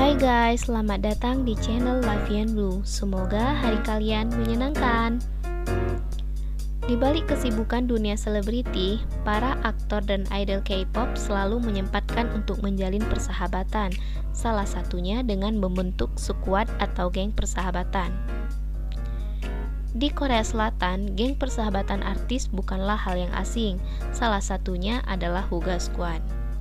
Hai guys, selamat datang di channel Lavian Blue. Semoga hari kalian menyenangkan. Di balik kesibukan dunia selebriti, para aktor dan idol K-pop selalu menyempatkan untuk menjalin persahabatan, salah satunya dengan membentuk skuad atau geng persahabatan. Di Korea Selatan, geng persahabatan artis bukanlah hal yang asing, salah satunya adalah Huga Squad.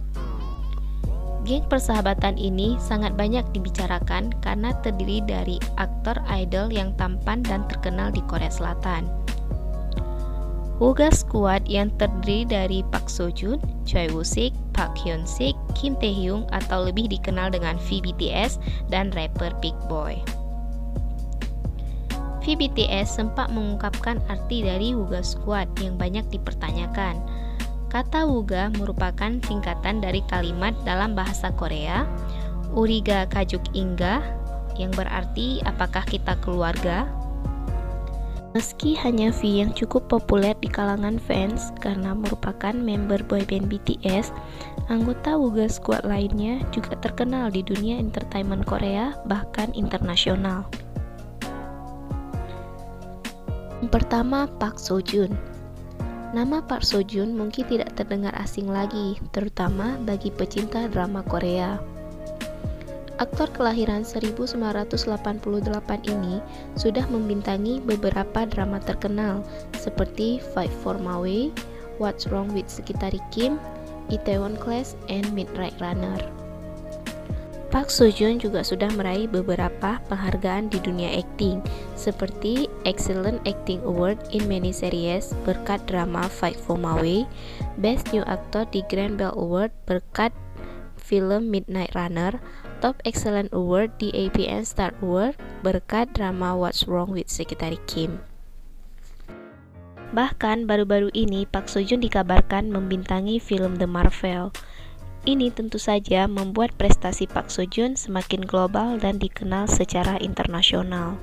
Geng persahabatan ini sangat banyak dibicarakan karena terdiri dari aktor idol yang tampan dan terkenal di Korea Selatan. Huga Squad yang terdiri dari Park Seo Joon, Choi Woo Sik, Park Hyun Sik, Kim Tae Hyung atau lebih dikenal dengan V-BTS dan rapper Big Boy. V-BTS sempat mengungkapkan arti dari Huga Squad yang banyak dipertanyakan. Kata Huga merupakan singkatan dari kalimat dalam bahasa Korea Uriga Kajuk Inga yang berarti apakah kita keluarga? Meski hanya V yang cukup populer di kalangan fans karena merupakan member boyband BTS, anggota Huga Squad lainnya juga terkenal di dunia entertainment Korea bahkan internasional. Yang pertama, Park Seo Joon. Nama Park Seo Joon mungkin tidak terdengar asing lagi, terutama bagi pecinta drama Korea. Aktor kelahiran 1988 ini sudah membintangi beberapa drama terkenal seperti Fight for My Way, What's Wrong with Sekitari Kim, Itaewon Class, and Midnight Runner. Park Seo Joon juga sudah meraih beberapa penghargaan di dunia akting, seperti Excellent Acting Award in Many Series berkat drama Fight for My Way, Best New Actor di Grand Bell Award berkat film Midnight Runner, Top Excellent Award di APN Star Award berkat drama What's Wrong with Sekitari Kim. Bahkan baru-baru ini Park Seo Joon dikabarkan membintangi film The Marvel. Ini tentu saja membuat prestasi Park Seo Joon semakin global dan dikenal secara internasional.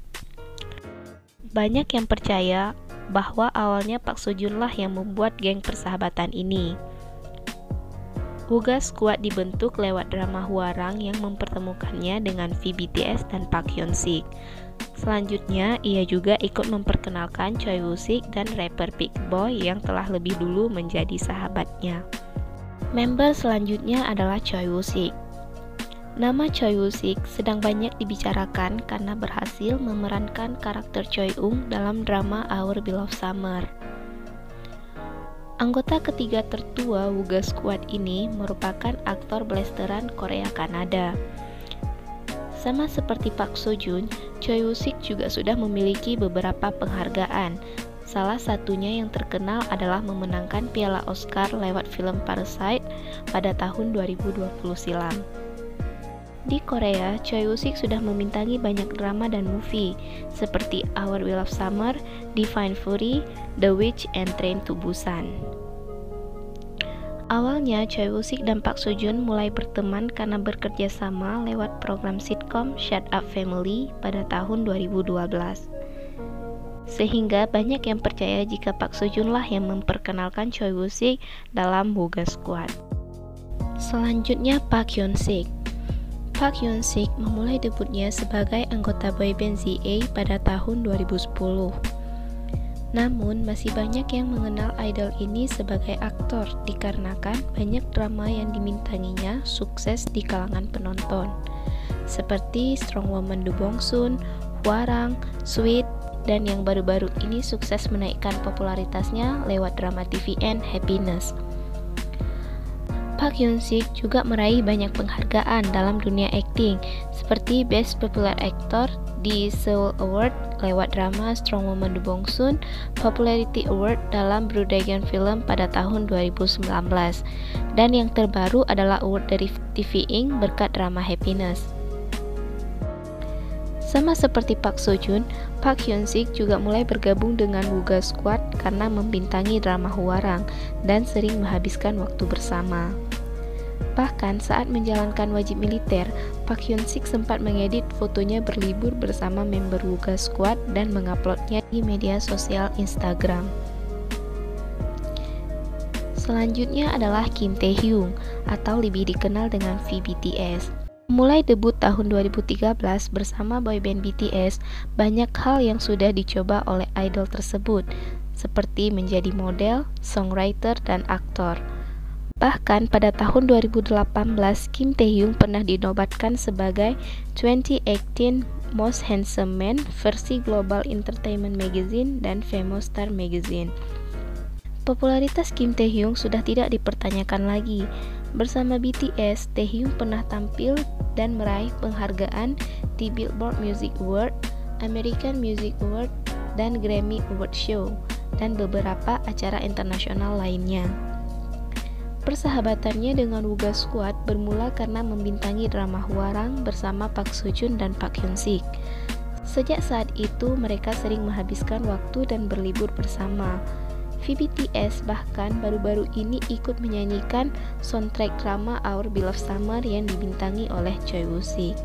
Banyak yang percaya bahwa awalnya Park Seo Joon lah yang membuat geng persahabatan ini. Huga Squad dibentuk lewat drama Hwarang yang mempertemukannya dengan V-BTS dan Park Hyun Sik. Selanjutnya, ia juga ikut memperkenalkan Choi Woo Sik dan rapper Big Boy yang telah lebih dulu menjadi sahabatnya. Member selanjutnya adalah Choi Woo Sik. Nama Choi Woo Sik sedang banyak dibicarakan karena berhasil memerankan karakter Choi Ung dalam drama Our Beloved Summer. Anggota ketiga tertua Huga Squad ini merupakan aktor blasteran Korea Kanada. Sama seperti Park Seo Joon, Choi Woo Sik juga sudah memiliki beberapa penghargaan. Salah satunya yang terkenal adalah memenangkan Piala Oscar lewat film Parasite pada tahun 2020 silam. Di Korea, Choi Woo Sik sudah membintangi banyak drama dan movie seperti Our Beloved Summer, Divine Fury, The Witch, and Train to Busan. Awalnya, Choi Woo Sik dan Park Seo Joon mulai berteman karena bekerja sama lewat program sitcom Shut Up Family pada tahun 2012. Sehingga banyak yang percaya jika Park Seo Joon lah yang memperkenalkan Choi Woo Sik dalam Huga Squad. Selanjutnya Park Hyun Sik. Park Hyun Sik memulai debutnya sebagai anggota boyband ZA pada tahun 2010. Namun masih banyak yang mengenal idol ini sebagai aktor dikarenakan banyak drama yang dimintanginya sukses di kalangan penonton, seperti Strong Woman Do Bong Soon, Hwarang, Sweet, dan yang baru-baru ini sukses menaikkan popularitasnya lewat drama TVN Happiness. Park Hyun Sik juga meraih banyak penghargaan dalam dunia akting, seperti Best Popular Actor di Seoul Award lewat drama Strong Woman Do Bong Soon, Popularity Award dalam Brudagon Film pada tahun 2019, dan yang terbaru adalah award dari TV Ink berkat drama Happiness. Sama seperti Park Seo Joon, Park Hyun Sik juga mulai bergabung dengan Huga Squad karena membintangi drama Hwarang dan sering menghabiskan waktu bersama. Bahkan saat menjalankan wajib militer, Park Hyun Sik sempat mengedit fotonya berlibur bersama member Huga Squad dan menguploadnya di media sosial Instagram. Selanjutnya adalah Kim Tae Hyung atau lebih dikenal dengan V-BTS. Mulai debut tahun 2013 bersama boyband BTS, banyak hal yang sudah dicoba oleh idol tersebut, seperti menjadi model, songwriter, dan aktor. Bahkan pada tahun 2018, Kim Taehyung pernah dinobatkan sebagai 2018 Most Handsome Man versi Global Entertainment Magazine dan Famous Star Magazine. Popularitas Kim Taehyung sudah tidak dipertanyakan lagi. Bersama BTS, Taehyung pernah tampil dan meraih penghargaan di Billboard Music Award, American Music Award, dan Grammy Award Show, dan beberapa acara internasional lainnya. Persahabatannya dengan Wooga Squad bermula karena membintangi drama Hwarang bersama Park Seo-joon dan Park Hyun-sik. Sejak saat itu, mereka sering menghabiskan waktu dan berlibur bersama. VBTS bahkan baru-baru ini ikut menyanyikan soundtrack drama Our Beloved Summer yang dibintangi oleh Choi Woo-sik.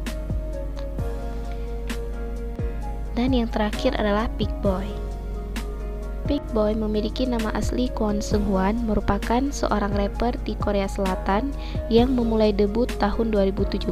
Dan yang terakhir adalah Big Boy. Big Boy memiliki nama asli Kwon Seung-hwan, merupakan seorang rapper di Korea Selatan yang memulai debut tahun 2017.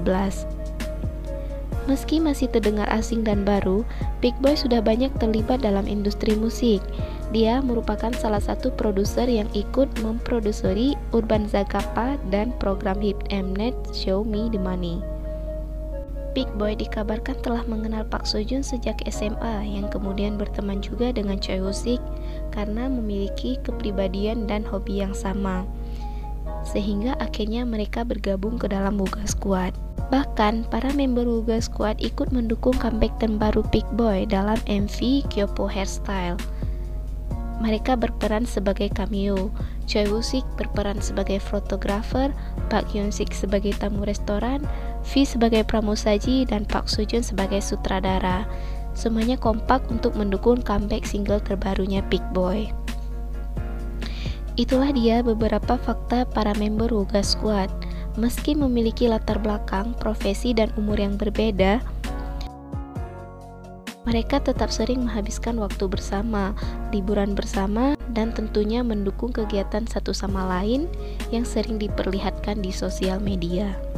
Meski masih terdengar asing dan baru, Big Boy sudah banyak terlibat dalam industri musik. Dia merupakan salah satu produser yang ikut memproduksi Urban Zakapa dan program hit Mnet Show Me the Money. Big Boy dikabarkan telah mengenal Park Seo-joon sejak SMA, yang kemudian berteman juga dengan Choi Woo-sik karena memiliki kepribadian dan hobi yang sama, sehingga akhirnya mereka bergabung ke dalam Wooga Squad. Bahkan, para member Wooga Squad ikut mendukung comeback terbaru Big Boy dalam MV Kyopo Hairstyle. Mereka berperan sebagai cameo, Choi Woo-sik berperan sebagai fotografer, Park Hyun-sik sebagai tamu restoran, V sebagai pramusaji, dan Park Seo-joon sebagai sutradara. Semuanya kompak untuk mendukung comeback single terbarunya Big Boy. Itulah dia beberapa fakta para member Wooga Squad. Meski memiliki latar belakang, profesi, dan umur yang berbeda, mereka tetap sering menghabiskan waktu bersama, liburan bersama, dan tentunya mendukung kegiatan satu sama lain yang sering diperlihatkan di sosial media.